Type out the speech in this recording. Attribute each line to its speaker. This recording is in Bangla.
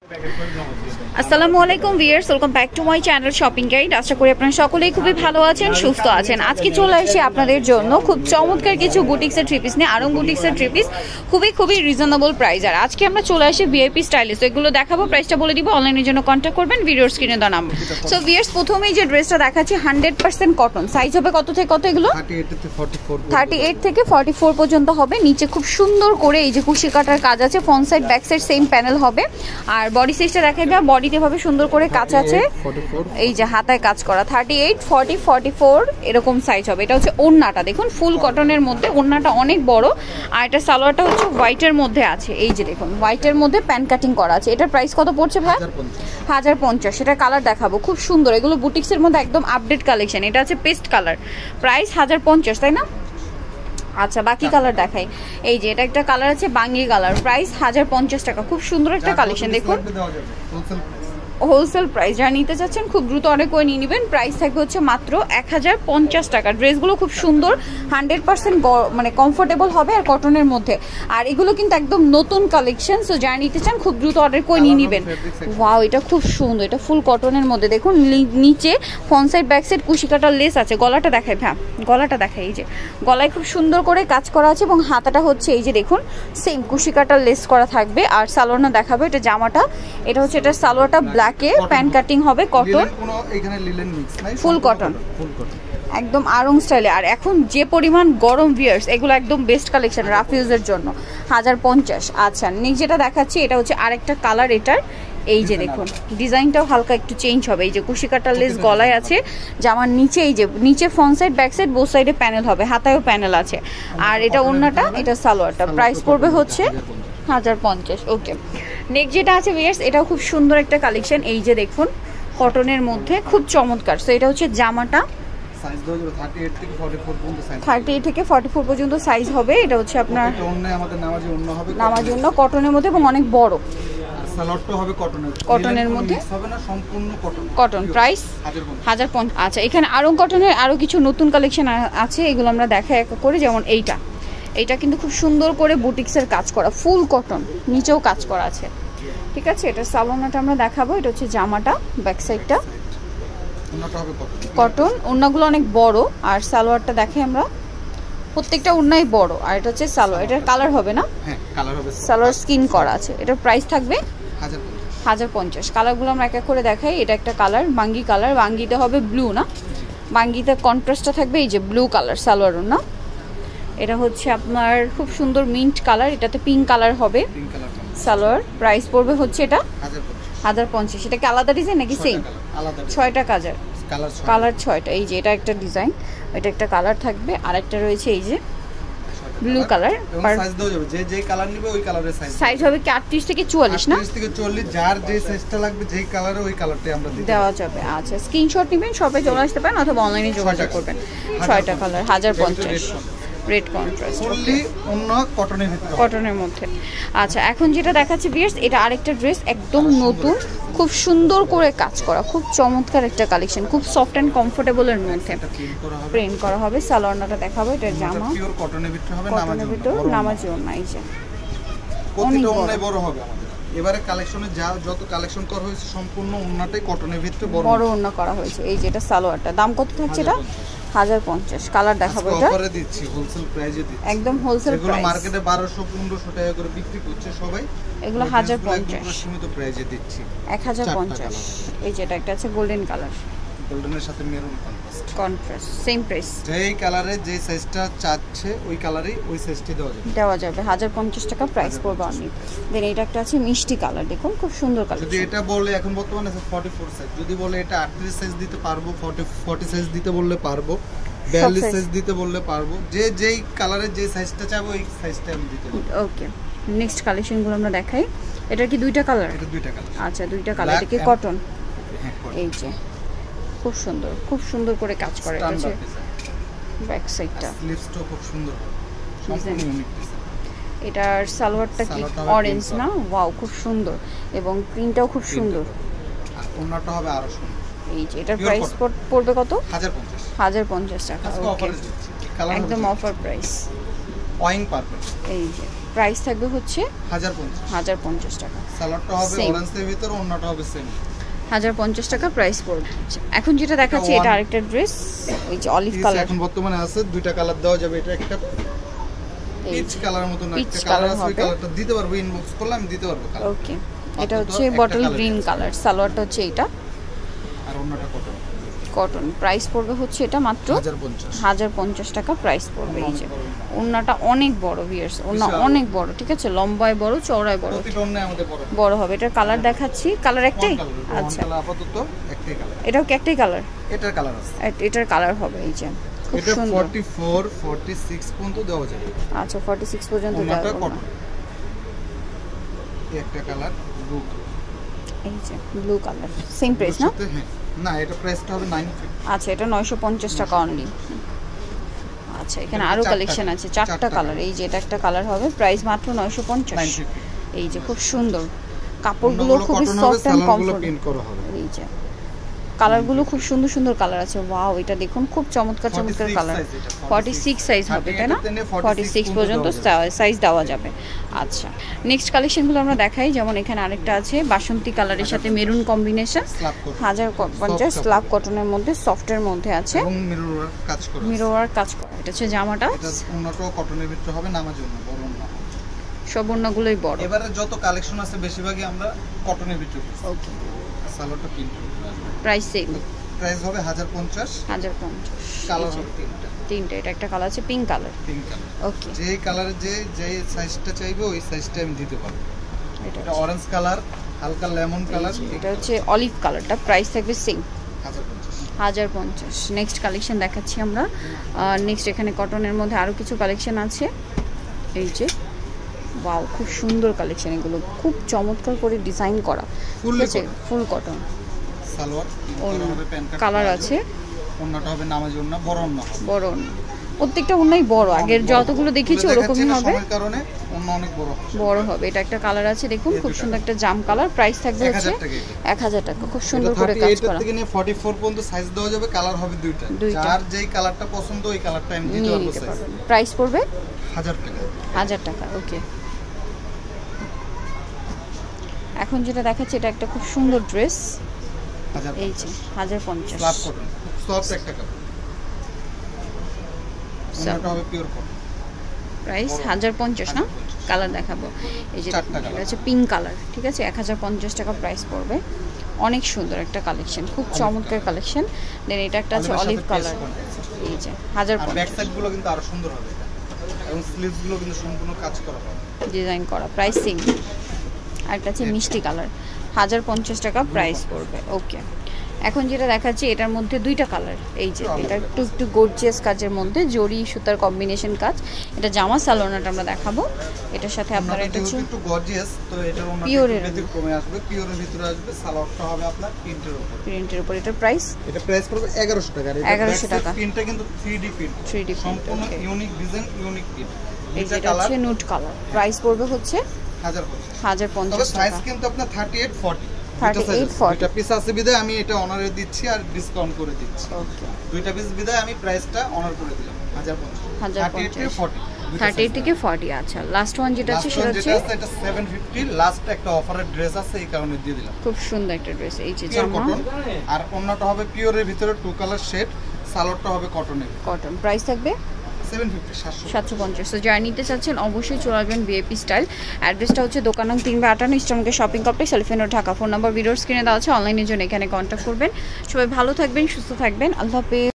Speaker 1: আসসালামু আলাইকুম viewers, welcome back to my channel shopping guide. আশা করি আপনারা সকলেই খুবই ভালো আছেন, সুস্থ আছেন। আজকে চলে আসি আপনাদের জন্য খুব চমৎকার কিছু বুটিক্সের থ্রি পিস নিয়ে। আরং বুটিক্সের থ্রি পিস খুবই রিজনেবল প্রাইস। আর আজকে আমরা চলে আসি ভিআইপি স্টাইলে, তো এগুলো দেখাবো, প্রাইসটা বলে দিব। অনলাইনের জন্য কন্ট্যাক্ট করবেন ভিডিওর স্ক্রিনে দেওয়া নাম্বার। সো ভিউয়ার্স, প্রথমেই যে ড্রেসটা দেখাচ্ছি 100% কটন। সাইজ হবে কত থেকে কত? এগুলো 38 থেকে 44 পর্যন্ত হবে। নিচে খুব সুন্দর করে এই যে কুশি কাটার কাজ আছে, front side back side same panel হবে। আর বডি সাইজটা দেখাই দেওয়া, বডিতে ভাবে সুন্দর করে কাজ আছে, এই যে হাতায় কাজ করা। 38, 40, 44 এরকম সাইজ হবে। এটা হচ্ছে ওড়নাটা, দেখুন ফুল কটনের মধ্যে, ওড়নাটা অনেক বড়। আর এটা সালোয়ারটা হচ্ছে হোয়াইটের মধ্যে আছে, এই যে দেখুন হোয়াইটের মধ্যে প্যান কাটিং করা আছে। এটার প্রাইস কত পড়ছে ভাই? 1050। সেটা কালার দেখাবো, খুব সুন্দর। এগুলো বুটিক্সের মধ্যে একদম আপডেট কালেকশন। এটা হচ্ছে পেস্ট কালার, প্রাইস 1050, তাই না? আচ্ছা, বাকি কালার দেখাই। এই যে এটা একটা কালার আছে বাঙ্গি কালার, প্রাইস 1050 টাকা। খুব সুন্দর একটা কালেকশন, দেখুন হোলসেল প্রাইস। যারা নিতে চাচ্ছেন খুব দ্রুত অর্ডার করে নিয়ে নেবেন। প্রাইস থাকবে হচ্ছে মাত্র 1050 টাকা। ড্রেসগুলো খুব সুন্দর, 100% মানে কমফোর্টেবল হবে আর কটনের মধ্যে। আর এগুলো কিন্তু একদম নতুন কালেকশন, সো যারা নিতে চান খুব দ্রুত অর্ডার করে নিয়ে নেবেন। ওয়াও, এটা খুব সুন্দর, এটা ফুল কটনের মধ্যে। দেখুন নিচে ফ্রন্ট সাইড ব্যাক সাইড কুশি কাটার লেস আছে। গলাটা দেখাই ভ্যা, গলাটা দেখাই। এই যে গলায় খুব সুন্দর করে কাজ করা আছে এবং হাতাটা হচ্ছে এই যে দেখুন সেম কুশি কাটার লেস করা থাকবে। আর সালোয়ারটা দেখাবো, এটা জামাটা, এটা হচ্ছে এটা সালোয়ারটা ব্ল্যাকে প্যান কাটিং হবে, কটন, ফুল কটন, একদম আরং স্টাইলে। আর এখন যে পরিমাণ গরম ভিয়ার্স, এগুলো একদম বেস্ট কালেকশন রাফ ইউজের জন্য। 1050। আচ্ছা, নেক্সট যেটা দেখাচ্ছি এটা হচ্ছে আরেকটা কালার। এটার এই যে দেখুন ডিজাইনটাও হালকা একটু চেঞ্জ হবে। এই যে কুশি কাটার লেস গলায় আছে, জামার নিচে এই যে নিচে front side back side both সাইডে প্যানেল হবে, হাতায়ও প্যানেল আছে। আর এটা ওড়নাটা, এটা সালোয়ারটা, প্রাইস পড়বে হচ্ছে 1050। ওকে, নেক্সট যেটা আছে ভিয়ার্স, এটাও খুব সুন্দর একটা কালেকশন। এই যে দেখুন কটনের মধ্যে খুব চমৎকার। সো এটা হচ্ছে জামাটা, 38 থেকে 44 পর্যন্ত সাইজ হবে। এটা হচ্ছে আপনার নামাজি ওড়না কটনের মধ্যে এবং অনেক বড়। কটনের মধ্যে কটন, প্রাইস 1050। আচ্ছা, এখানে আরং কটনের আরো কিছু নতুন কালেকশন আছে, এগুলো আমরা দেখাই এক করে। যেমন এইটা কিন্তু খুব সুন্দর করে বুটিক্সের কাজ করা, ফুল কটন, নিচেও কাজ করা আছে, ঠিক আছে। এটা সালোয়ারটা আমরা দেখাবো। এটা হচ্ছে জামাটা, ব্যাক সাইডটা কটন, ওড়নাগুলো অনেক বড়। আর সালোয়ারটা দেখে আমরা, প্রত্যেকটা ওড়নাই বড়। আর এটা হচ্ছে সালোয়ার, এটার কালার হবে না? হ্যাঁ, কালার হবে, সালোয়ার স্কিন করা আছে। এটার প্রাইস থাকবে 1050। কালারগুলো আমরা এক এক করে দেখাই। এটা একটা কালার বাঙ্গি কালার, বাঙ্গিতে হবে ব্লু, না বাঙ্গিতে কন্ট্রাস্টটা থাকবে এই যে ব্লু কালার সালোয়ার না। এটা হচ্ছে আপনার খুব সুন্দর মিন্ট কালার, এটাতে পিঙ্ক কালার হবে সালোয়ার। প্রাইস পড়বে হচ্ছে এটা 1050। এটা কি আলাদা ডিজাইন নাকি সেম? 6টা কালার 6টা। এই যে এটা একটা ডিজাইন, এটা একটা কালার থাকবে। আর একটা রয়েছে এই যে ব্লু কালার। সাইজ দেওয়া যাবে, যে কালার নিবে ওই কালারের সাইজ হবে কি 38 থেকে 44, না 38 থেকে 40, যার যে সাইজটা লাগবে যেই কালারে ওই কালারটাই আমরা দেওয়া যাবে। আচ্ছা, স্ক্রিনশট নেবেন, শপে চলে আসতে পারেন অথবা অনলাইনে যোগাযোগ করবেন। 6টা কালার 1050, রেড কন্ট্রাস্ট, ফুললি অন্য কটনের মধ্যে। আচ্ছা, এখন যেটা দেখাচ্ছি ভিউয়ার্স, এটা আরেকটা ড্রেস একদম নতুন, খুব সুন্দর করে কাজ করা, খুব চমৎকার একটা কালেকশন, খুব সফট এন্ড কমফোর্টেবল এর মধ্যে প্রিন্ট করা হবে। সালোয়ারটা দেখাবো, এটা জামা পিওর কটনের ভিতরে হবে, নামাজি ওড়না। এই যে প্রতিটা ওড়নাই বড় হবে। এবারে কালেকশনে যত কালেকশন করা হয়েছে সম্পূর্ণ ওড়নাটাই কটনের ভিতরে বড় ওড়না করা হয়েছে। এই যে এটা সালোয়ারটা, দাম কত থাকছে এটা? 1050। কালার দেখাবো, এটা অফারে দিচ্ছি, হোলসেল প্রাইসে দিচ্ছি, একদম হোলসেল প্রাইস। এগুলো মার্কেটে 1200-1500 টাকা করে বিক্রি করছে সবাই, এগুলো 1050 সীমিত প্রাইসে দিচ্ছি 1050। এই যে এটা একটা আছে গোল্ডেন কালার, গোল্ডেনের সাথে মেরুন কন্ট্রাস্ট, সেম প্রাইস। যেই কালারে যে সাইজটা চাচ্ছে ওই কালারই ওই সাইজটি দেওয়া যাবে 1050 টাকা প্রাইস পড়বে অনলি। দেন এটা একটা আছে মিষ্টি কালার, দেখুন খুব সুন্দর কালার। যদি এটা বলে এখন বর্তমানে 44 সাইজ, যদি বলে এটা 38 সাইজ দিতে পারবো, 40 সাইজ দিতে বললে পারবো, 42 সাইজ দিতে বললে পারবো, যেই কালারে যে সাইজটা চাইবো ওই সাইজটা আমি দিতে পারবো। ওকে, নেক্সট কালেকশনগুলো আমরা দেখাই। এটা কি দুইটা কালার? এটা দুইটা কালার। আচ্ছা, দুইটা কালার। এটা কি কটন? এই যে খুব সুন্দর করে কাজ করে আছে। ব্যাক সাইডটা স্লিভসটা খুব সুন্দর, সম্পূর্ণ ইউনিক ডিজাইন। এটার সালোয়ারটা কি অরেঞ্জ, না? ওয়াও, খুব সুন্দর এবং প্রিন্টটাও খুব সুন্দর। আর ওড়নাটা হবে আরো সুন্দর। এই যে এটার প্রাইস পড়বে কত? 1050 টাকা। ওকে, একদম অফার প্রাইস, ওয়াইং পারপল। এই যে প্রাইস থাকবে হচ্ছে 1050 টাকা।
Speaker 2: সালোয়ারটা হবে অরেঞ্জের ভিতর, ওন্নাটা হবে সেম।
Speaker 1: 1050 টাকা প্রাইস পড়বে। এখন যেটা দেখাচ্ছি এটা আরেকটা ড্রেস, ওই যে অলিভ কালার।
Speaker 2: এখন বর্তমানে আছে দুইটা কালার দেওয়া যাবে। এটা একটা পিচ কালারের মতো না, একটা কালার আছে, ওই কালারটা দিতে পারবো, ইনবক্স করলে আমি দিতে পারবো কালার।
Speaker 1: ওকে, এটা হচ্ছে বটল গ্রিন কালার, সালোয়ারটা হচ্ছে এটা,
Speaker 2: আর ওন্নাটা কটন।
Speaker 1: কটন প্রাইস পড়বে হচ্ছে এটা মাত্র 1050 টাকা প্রাইস পড়বে। এই যে ওন্নাটা অনেক বড় ভিউয়ার্স, ওন্না অনেক বড়, ঠিক আছে, লম্বায় বড়, চওড়ায় বড়,
Speaker 2: প্রতিটা ওন্নায় আমাদের
Speaker 1: বড় হবে। এটার কালার দেখাচ্ছি, কালার একটাই? আচ্ছা,
Speaker 2: আপাতত একটাই কালার।
Speaker 1: এটাও কি একটাই কালার?
Speaker 2: এটার কালার আছে,
Speaker 1: এটার কালার হবে এই যে খুব সুন্দর।
Speaker 2: 44 46 পর্যন্ত দেওয়া যাবে।
Speaker 1: আচ্ছা, 46 পর্যন্ত দেওয়া যাবে।
Speaker 2: একটা কালার ব্লু,
Speaker 1: এই যে ব্লু কালার, সেম প্রাইস না?
Speaker 2: না, এটা প্রাইসটা হবে 950।
Speaker 1: আচ্ছা, এটা 950 টাকা অনলি। আচ্ছা, এখানে আরো কালেকশন আছে, চারটা কালার। এই যে এটা একটা কালার হবে, প্রাইস মাত্র 950। এই যে খুব সুন্দর, কাপড়গুলো খুবই সফট এন্ড কমফোর্টেবল। এই যে কালারগুলো খুব সুন্দর সুন্দর কালার আছে। ওয়াও, এটা দেখুন খুব চমৎকার চমৎকার কালার। 46 সাইজ হবে, তাই না? 46 পর্যন্ত সাইজ দেওয়া যাবে। আচ্ছা, নেক্সট কালেকশনগুলো আমরা দেখাই। যেমন এখানে আরেকটা আছে বাসন্তী কালারের সাথে মেরুন কম্বিনেশন, 1050 স্ল্যাব কটনের মধ্যে, সফটের মধ্যে আছে
Speaker 2: এবং মিরর ওয়ার্ক কাজ করা।
Speaker 1: এটা হচ্ছে জামাটা,
Speaker 2: এটা ওন্নাটাও কটনের ভিতরে হবে, নামাজ ওন্না, বড় ওন্না,
Speaker 1: সব ওন্নাগুলোই বড়।
Speaker 2: এবারে যত কালেকশন আছে বেশিরভাগই আমরা কটনের ভিতরে। ওকে, সালোয়ারটা প্রিন্ট, প্রাইস সেম, প্রাইস হবে 1050। কালার হবে তিনটা।
Speaker 1: এটা একটা কালার আছে পিঙ্ক কালার। ওকে,
Speaker 2: যে কালারের যে সাইজটা চাইবে ওই সাইজটা আমি দিতে পারবো। এটা অরেঞ্জ কালার, হালকা লেমন কালার,
Speaker 1: এটা হচ্ছে অলিভ কালারটা, প্রাইস থাকবে সেম 1050। নেক্সট কালেকশন দেখাচ্ছি আমরা। নেক্সট এখানে কটনের মধ্যে আরো কিছু কালেকশন আছে। এই যে ওয়াও, খুব সুন্দর কালেকশন, এগুলো খুব চমৎকার করে ডিজাইন করা, ঠিক আছে, ফুল কটন।
Speaker 2: সালোয়ার
Speaker 1: কালার আছে,
Speaker 2: ওন্নাটা হবে নামাজি ওন্না, বড় ওন্না,
Speaker 1: বড় ওন্না, প্রত্যেকটা ওন্নাই বড়। আগের যতগুলো দেখেছি ওরকমই হবে,
Speaker 2: কারণে ওন্না অনেক
Speaker 1: বড় হবে। এটা একটা কালার আছে, দেখুন খুব সুন্দর একটা জাম কালার, প্রাইস থাকবে হচ্ছে 1000 টাকা। খুব সুন্দর করে কাজ করা।
Speaker 2: এটা থেকে নিয়ে 44 পর্যন্ত সাইজ দেওয়া যাবে, কালার হবে দুইটা। যার যেই কালারটা পছন্দ ওই কালারটা আমি দিতে পারবো।
Speaker 1: প্রাইস পড়বে
Speaker 2: 1000 টাকা।
Speaker 1: 1000 টাকা। ওকে, এখন যেটা দেখাচ্ছি এটা একটা খুব সুন্দর ড্রেস, এই যে 1050
Speaker 2: স্ল্যাব কটন, সফট একটা কাপড়, ওন্নাটা হবে পিওর কটন,
Speaker 1: প্রাইস 1050 না? কালার দেখাবো, এই যে এটা হচ্ছে পিঙ্ক কালার, ঠিক আছে, 1050 টাকা প্রাইস পড়বে। অনেক সুন্দর একটা কালেকশন, খুব চমৎকার কালেকশন। দেন এটা একটা আছে অলিভ কালার, এই যে 1050।
Speaker 2: ব্যাক সাইড গুলো কিন্তু আরো সুন্দর হবে, এবং স্লিভস গুলো কিন্তু সম্পূর্ণ কাজ করা হবে,
Speaker 1: ডিজাইন করা, প্রাইস সেম। আরেকটা আছে মিষ্টি কালার, 1050 টাকা প্রাইস পড়বে। ওকে, এখন যেটা দেখাচ্ছি এটার মধ্যে দুইটা কালার। এই যে এটা একটু গর্জিয়াস কাজের মধ্যে জরি সুতার কম্বিনেশন কাজ। এটা জামা, সালোয়ারটা আমরা দেখাবো। এটার সাথে আপনারা এটা
Speaker 2: একটু গর্জিয়াস, তো এটার ওন্নাটা একটু কমে আসবে, পিওরের ভিতরে আসবে। সালোয়ারটা হবে আপনার প্রিন্টের উপর। এটার প্রাইস পড়বে 1100 টাকা।
Speaker 1: 1100 টাকা।
Speaker 2: প্রিন্টটা কিন্তু 3D প্রিন্ট, সম্পূর্ণ ইউনিক ডিজাইন, ইউনিক প্রিন্ট।
Speaker 1: এটা হচ্ছে নুট কালার, প্রাইস পড়বে হচ্ছে 1050 টাকা।
Speaker 2: সাইজ কিন্তু আপনার 38 40।
Speaker 1: 38
Speaker 2: এটা পিস আছে বিদায় আমি এটা অনারে দিচ্ছি আর ডিসকাউন্ট করে দিচ্ছি। ওকে, দুইটা পিস বিদায় আমি প্রাইসটা অনার করে দিলাম 1050।
Speaker 1: 38 থেকে 40। আচ্ছা, লাস্ট ওয়ান যেটা আছে সেটা হচ্ছে
Speaker 2: এটা 750। লাস্ট একটা অফারের ড্রেস আছে, এই কারণে দিয়ে দিলাম।
Speaker 1: খুব সুন্দর একটা ড্রেস, এই যে জামা,
Speaker 2: আর ওন্নাটা হবে পিওরের ভিতরে 2 কালার শেড, সালোয়ারটা হবে কটনের।
Speaker 1: কটন, প্রাইস থাকবে 750। তো যারা নিতে চাচ্ছেন অবশ্যই চলে আসবেন ভিআইপি স্টাইল। অ্যাড্রেসটা হচ্ছে দোকান নং 3/58 ইস্টার্নকে shopping complex, elephant road, Dhaka. Phone number ভিডিওর স্ক্রিনে দেওয়া আছে, অনলাইনের জন্য এখানে কন্ট্যাক্ট করবেন। সবাই ভালো থাকবেন, সুস্থ থাকবেন, আল্লাহ হাফেজ।